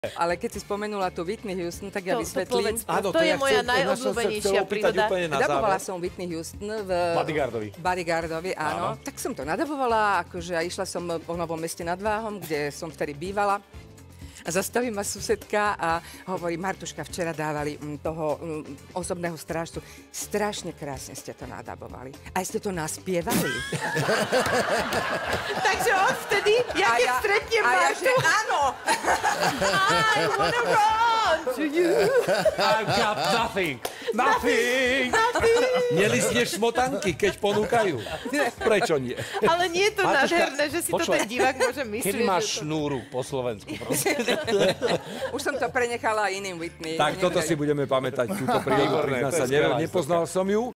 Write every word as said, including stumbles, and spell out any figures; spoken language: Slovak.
Ale keď si spomenula tú Whitney Houston, tak ja To- to vysvetlím. povedz. Áno, to je moja najobľúbenejšia príroda. Nadabovala som Whitney Houston v Bodyguardovi. Bodyguardovi, áno. Áno. Tak som to nadabovala, akože a išla som po Novom Meste nad Váhom, kde som vtedy bývala. A zastaví ma susedka a hovorí, Martuška, včera dávali mm, toho mm, osobného strážcu. Strašne krásne ste to nadabovali. Aj ste to naspievali. Takže odvtedy, ja A keď ja- stretnem a ja, Martu, že áno. I wanna run to you. I've got nothing. Nothing. Nelistneš smotanky, keď ponúkajú. Prečo nie? Ale nie je to Martuška, nádherné, že si to počúvaj. ten divák môže myslieť. Kedy máš že to... šnúru po Slovensku, prosím? Už som to prenechala iným Whitney. Tak toto si Neviem. budeme pamätať, túto prírodu, Výborné, priznám to je sa, skvelá ne, nepoznal som ju.